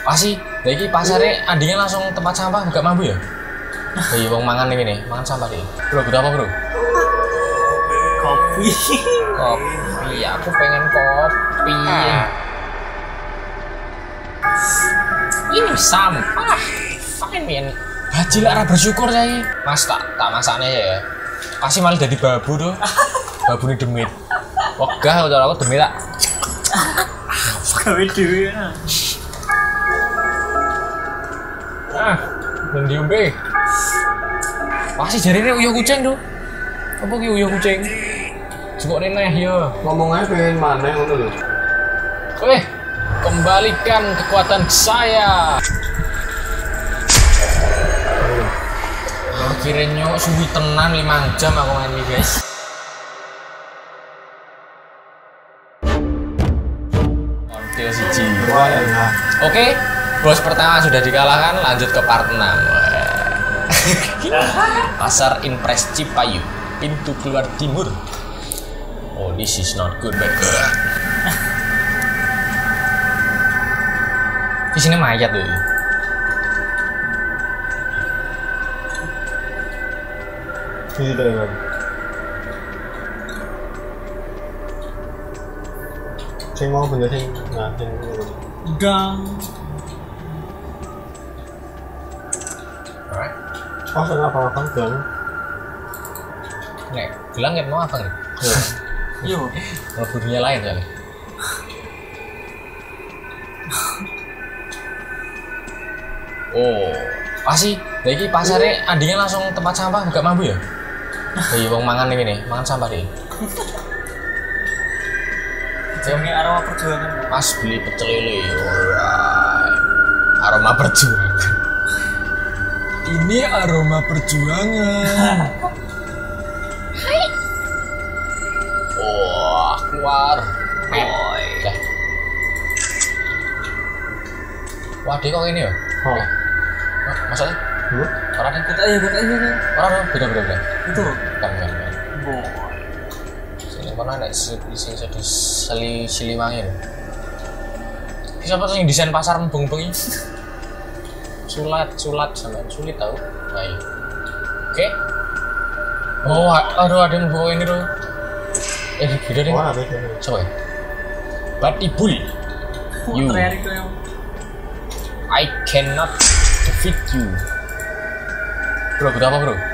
Pasti, lagi pasarnya adingnya langsung tempat sampah gak mampu ya? Iya, wong mangan ini nih, mangan sampah deh. Bro, butuh apa bro? Kopi. Kopi, aku pengen kopi. Ini sampah. Fine man. Bajil arah bersyukur saya. Mas tak masaknya ya. Pasti malah jadi babu tuh. Babu ini demit. Wegah udah aku demit tak. Gawe dhewe. Ben diombe. Pasti jarine uyuh kucing tuh. Apa ki uyuh kucing? Jukok neh ya. Ngomong aja pengen mana ngono lho. Kembalikan kekuatan saya. Akhirnya suwi tenan 5 jam aku main ini guys. Ontil siji. Oke, bos pertama sudah dikalahkan, lanjut ke part 6. Pasar Impres Cipayu, pintu keluar timur. Oh, this is not good, baik. Di sini mayat tuh. Ini tuh kan. Sing mau bener sing sing Gang. Alright. Oh, apa gang? Nek, bilang nggak mau apa nih? Yo. Mau dunia lain kali. Oh, pasti. Lagi pasarnya adingnya langsung tempat sampah gak mampu ya? Iya, wong mangan ini nih, mangan sampah deh. Jenenge aroma perjuangan. Mas beli pecel lele, alright. Aroma perjuangan. Ini aroma perjuangan. Hai. Wah, keluar. Boy. Wah, dia kok ini ya? Oh. Masalahnya? Orang Ikut aja. orang beda. Itu. Kan. Boy. Sini mana ada isi siliwangin. Siapa tuh yang desain pasar mubeng-mubeng ini? Sulat sama sulit tahu. Baik. Oke. Oh, aduh ada yang bawa ini tuh. Beda deh. Wah, beda. Siapa ya? Batibul. You. I cannot defeat you. Bro, butuh apa bro?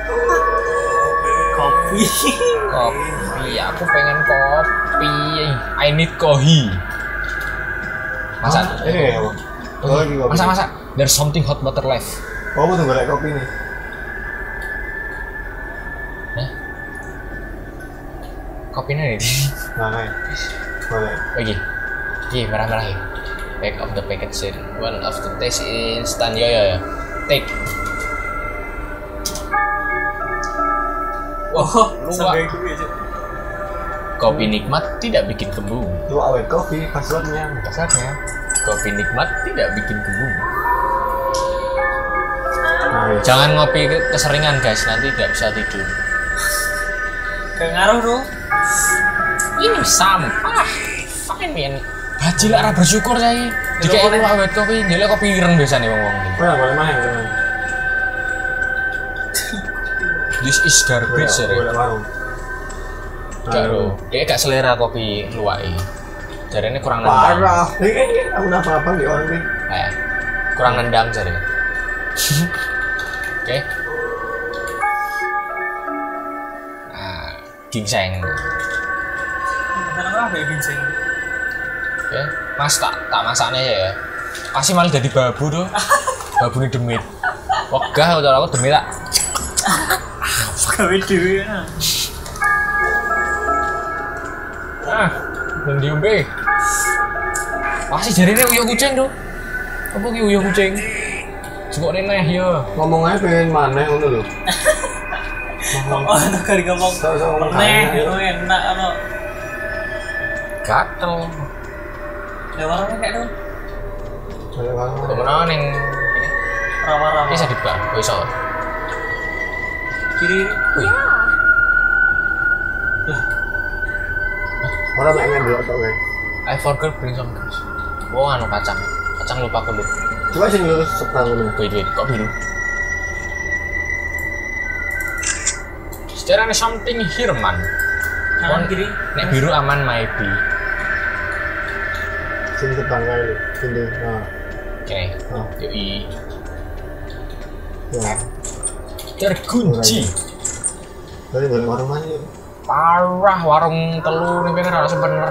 Kopi. Kopi, aku pengen kopi. I need kohi. Masak? Masak. There's something hot butter left. Oh, butuh golek kopi nih. Hah? Kopinya nih. Nah, boleh. Lagi. Merah-merah ya. Back of the package. One of the taste instant. Ya. Take. Wah, luar. Kopi nikmat tidak bikin kembung. Lu awet kopi, passwordnya. Kopi nikmat tidak bikin kembung. Nah, Jangan ngopi keseringan guys, nanti nggak bisa tidur. Gak ngaruh tuh. Ini sampah. Fine man. Bajil arah bersyukur saya. Jika ini awet kopi, jadi kopi ireng biasa nih ngomong. boleh main. This is garbage ya. Boleh warung. Garo, dia gak selera kopi luwai. Jadi ini kurang nendang. Parah. Ini aku apa di orang ini. Kurang nendang jadi. Oke. Nah, ginseng. Kenapa ada ginseng? Oke, mas tak masaknya ya. Pasti malah jadi babu tuh. Babu ini demit. Wegah udah aku demit tak. Gawe dhewe. Ben diombe. Pasti jarine uyuh kucing tuh. Apa ki uyuh kucing? Jukok neh ya. Ngomong aja pengen mana ngono lho. Oh, itu kali ngomong. Neh, itu enak apa? Gatel. Ya warungnya kayak tuh. Boleh warung. Kemudian yang ini Rawa-rawa. bisa dibuka, bisa. Kiri. Orang pengen dulu tau kan. I forgot bring some juice. Oh, anu kacang lupa kulit. Coba sing lurus seberang ngono. Wait, kok biru? Sejarahnya something here, man. Kanan kiri. Nek biru aman, maybe. Sing seberang kae lho. Sini. Nah. Oke. Oh. Yoi. Ya. Terkunci. Tadi balik warung mana yuk? Parah, warung telur ini kan harus bener.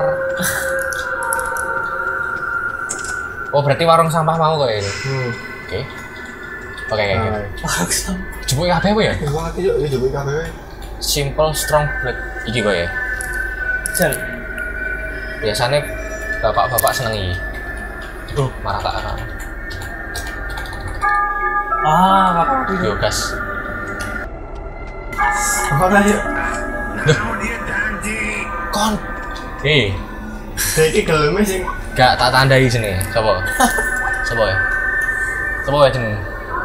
Oh, berarti warung sampah mau kok ini? Oke. Oke. Warung sampah. Jemput kabeh apa ya? Wah, iki yuk, jemput kabeh. Simple, strong, black. Iki kok ya? Jal. Biasanya bapak-bapak seneng iki. Marah tak kan? Apa itu? Yo, gas. Apa dah yuk? Kon. Iki geleme sing Gak tak tandai sini. Coba. Coba ya. Coba ya jeneng.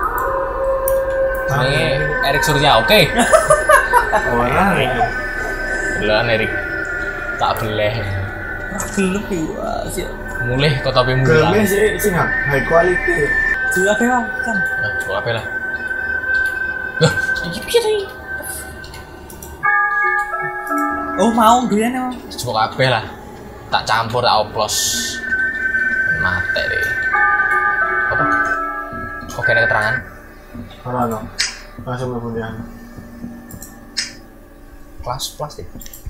Ini Erik Surya, oke. orang ya. Belan Erik. Tak beleh. Gelap ya, sih. Mulih kok tapi Geleme mulai. sing high quality. Juga apa kan? Nah, kok apa lah? Loh, iki piye to iki? Oh mau doyan emang. Coba kabeh lah. Tak campur, tak oplos. Mate deh. Apa? Kok kena keterangan? Ora no. Langsung mlebu dia. Kelas plastik.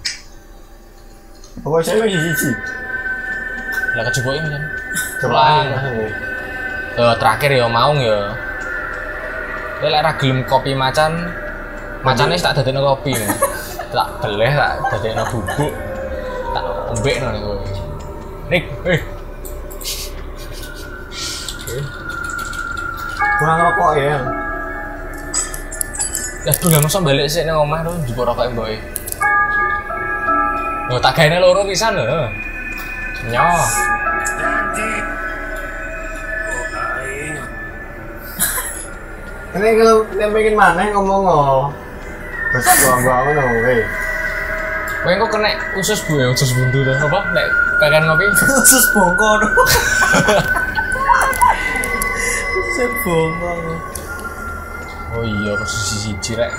Apa saya lagi siji? Lah kecoba ini kan. Coba Terakhir ya mau ya. Lek ra gelem kopi macan, macane tak dadekno kopi. Tak beleh tak dadekno bubuk. Tak ombekno ning kowe. Rik, kurang rokok ya. Lah tuh masa balik sih nang omah tuh njupuk rokoke mboke. Yo tak gaene loro pisan lho. Nyoh. Ini kalau nembekin mana ngomong terus gua ngono weh. Kowe kok kena usus buntu tuh apa? Nek kakean ngopi. Usus bongkok. Usus bongkok. Oh iya, posisi siji rek.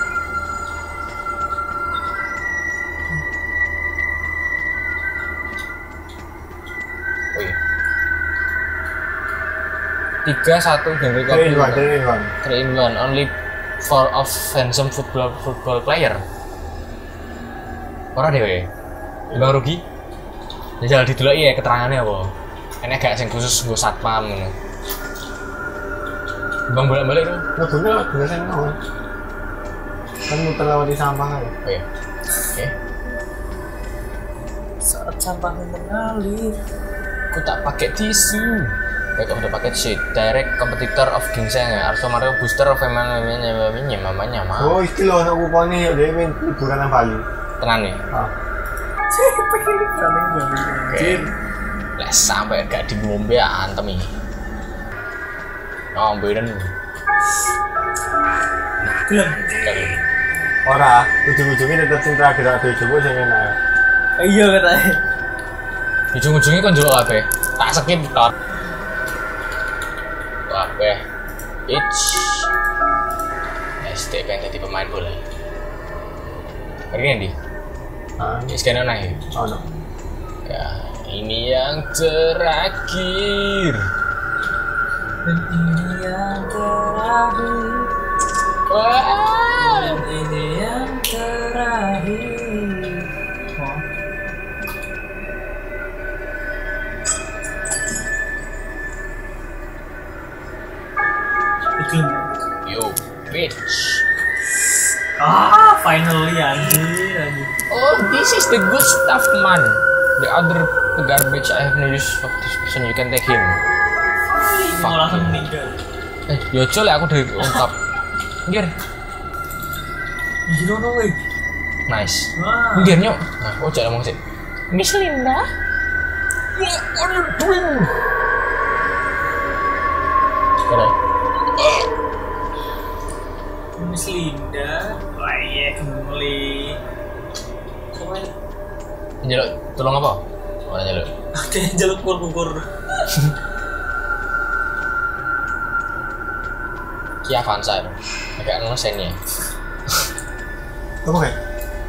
Oh iya. 3-1 Henry Kopi. 3-in-1. Only for of handsome football player. Ora dhewe. Bang rugi. Ya jalan dideloki ya keterangannya apa. Enek gak sing khusus nggo satpam ngono. Bang bolak-balik tuh. Nah, bener sing ngono. Kan muter lewat di sampah kan. Oh iya. Oke. Saat sampah mengalir. Aku tak pakai tisu. Baik, udah pakai sheet. Direct competitor of Ginseng ya. Arso Mario booster of mamanya mau. Oh, istilah anak kupone ya dia main liburan nang Bali. Tenan nih. Ah. Pengen liburan Bali. Oke. Lah sampai gak di ngombe antem iki. Oh, mbedan. Gelem. Kali. Ora, ujung-ujungnya tetap sing terakhir ada coba sing enak. Iya katanya. Ujung-ujungnya kan juga kabeh. Tak skip tok. Kabeh. SD pengen jadi pemain bola. Pergi nanti. Ah, Sekarang naik. oh no. Ya, ini yang terakhir. Dan ini yang terakhir. Wah. Dan ini yang terakhir. Oh. Iklim. Yo, bitch. Finally anjir. Oh, this is the good stuff, man. The other garbage I have no use of this person. You can take him. Mau langsung meninggal. Yo col aku udah ungkap. Ngir. Gila no wey. Nice. Wah. Ngir nyok. Nah, oh jangan ngomong sih. Miss Linda. What are you doing? Kira. Miss Linda. Wah iya kembali. Coba Njaluk tolong apa? Oh njaluk. ada yang jaluk kukur-kukur. Kia Avanza itu. Agak ngelesennya. Apa kayak?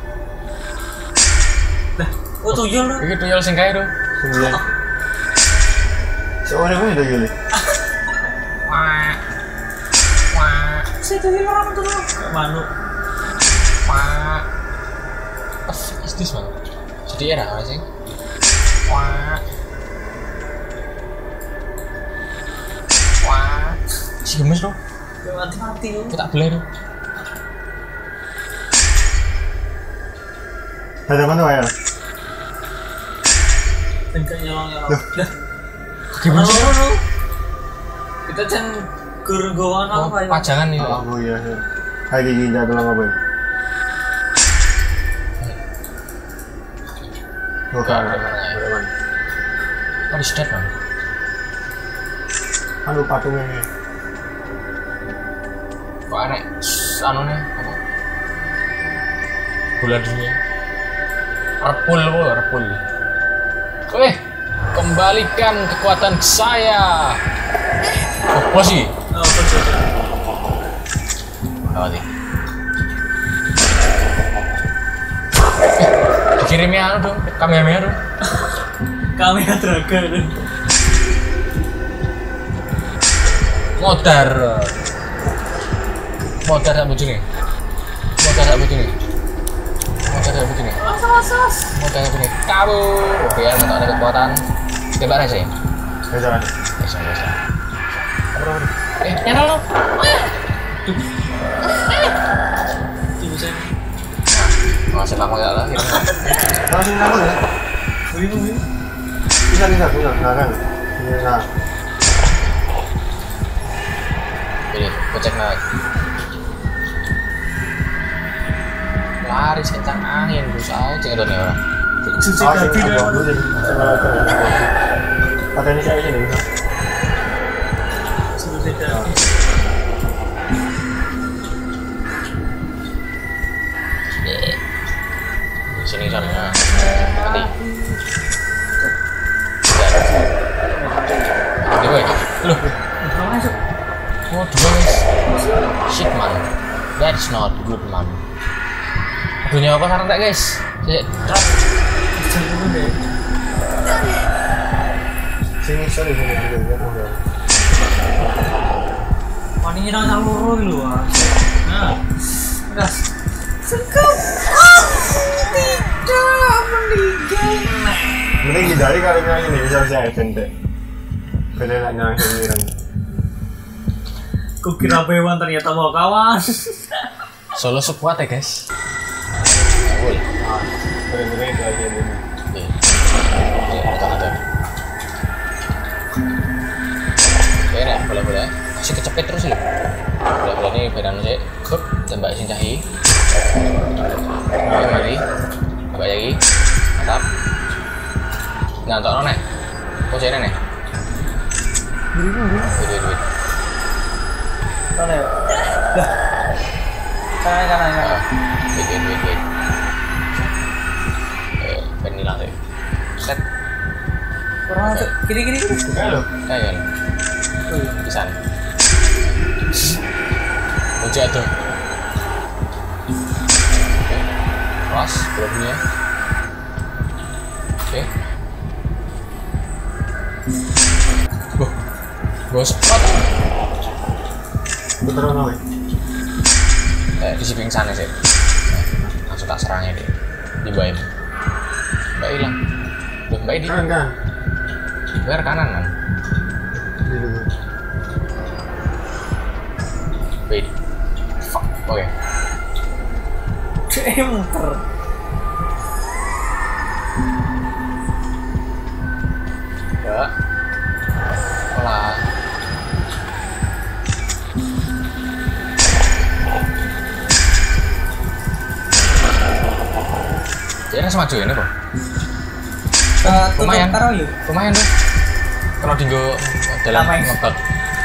Oh tuyul lu. Iki tuyul sing kae tuh. 9. Seorang pun itu Yuli. Wah. Wah. Saya tuyul orang tuh. Manuk. Wah. What the fuck is this man? Jadi era apa sih? Wah. Wah. Si gemes tuh. Mati-mati lu. Kita boleh tuh. Ada mana ya? Enggak nyolong-nyolong. Dah. Gimana sih? Lu. Kita can gergowan Oh, apa ya? pajangan nih. Oh iya. Lagi gini jatuh lama boy. Bukan. Bukan. What is that man? Anu patungnya nih. Kok aneh? Anu nih apa? Bola dunia. Repul. Kembalikan kekuatan saya. Oh, sih. Oh, betul. Apa sih? Dikirimnya anu dong, Kamehameha dong. Kami Draga dong. Modar tak begini. Mas. Modar begini. Kabur. Oke, ya, ada kekuatan. Tembak aja ya. Bisa. Bisa. Nyala lo. Tunggu saya. Masih lama ya lah. Kalau sini aku ya. Begini. Bisa. Silakan. Iya. Ini, gue cek naik. Laris kencang angin, berusaha cek ada nih orang. Cuci kaki dulu. Pateni saya ini bisa. Cuci kaki. Di sini sana. Mati. Ini gue. Loh. Masuk. Oh, dua guys. Shit man. That's not good man. Dunia apa sekarang tak guys? Jangan dulu deh. Sini sorry. Wani nyerang salur dulu ah. Nah. Gas. Sekap. Tidak meninggal. Mending hindari kalau ini bisa event deh. Beda nak nyerang sendirian. Kukira Bewan ternyata bawa kawan. Solo sekuat ya guys. Boleh. Bener-bener itu aja ini. Ada. Oke, boleh. Masih kecepet terus loh. Boleh ini badan saya. Kup, tembak sing cahi. Mari. Tembak lagi. Mantap. Ngantok nek. Kok jane nek? Duit. Sana ya. Dah. Kanan. Wait. Vanilla deh. Set. Kurang masuk. Kiri. Halo. Kayak bisa. Ojek tuh. Kelas belumnya. Oke. Bos spot. Putar mana weh? Di si pingsan sih. Langsung tak serangnya dia. Di bawah. Mbak hilang. Loh, Mbak ini. Kanan. Biar kanan kan. Di dulu. Wait. Fuck. Oke. Muter. Ya. Olah. Jadi semaju ini kok. Lumayan. Lumayan tuh. Kalau dinggo dalam ngebak.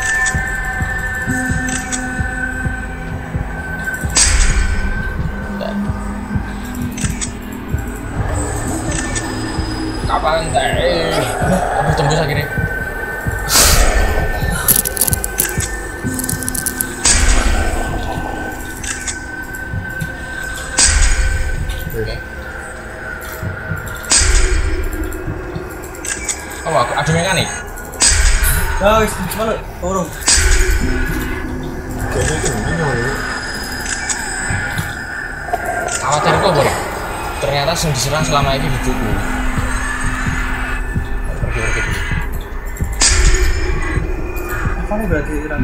Kapan teh? Aku tembus akhirnya. Oke. Oh, aku ada mekanik. Oh, malu, turun. Kayaknya itu bingung ya. Khawatir kok, Bro. Ternyata sing diserang selama ini hidupku. Pergi dulu. Apa nih berarti serang?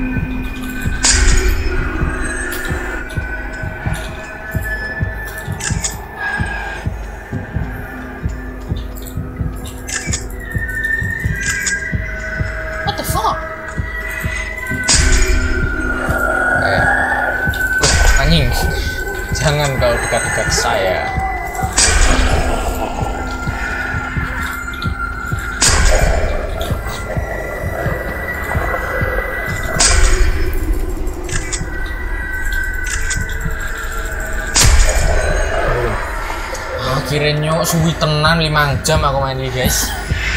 What the fuck? Anjing. Jangan kau dekat-dekat saya. Akhirnya suwi tenan 5 jam aku main ini, guys.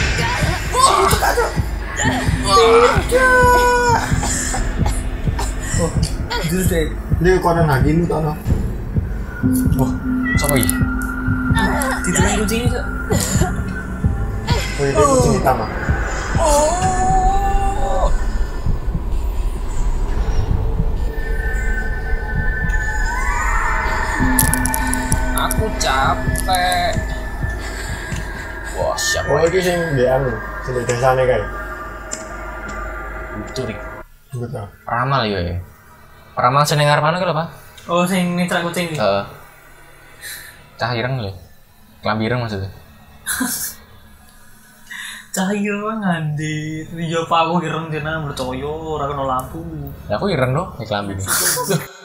Oh, jujur deh. Ini kekuatan lagi lu tau no? Wah, siapa ini? Ditunggu kucingnya, Cok. Oh itu kucing hitam ah. Oh. Aku capek. Wah, siapa? Oh itu sing di anu, sing di desane kae. Turi. Betul. Peramal ya. Peramal seneng arepane lho, Pak. Oh, sing nitrak kucing iki. Heeh. Cah ireng lho. Klambi ireng maksudnya. Cahaya mah ngandit. Iya, Pak, aku ireng dene percaya ora kena lampu. Ya aku ireng loh, klambi ini.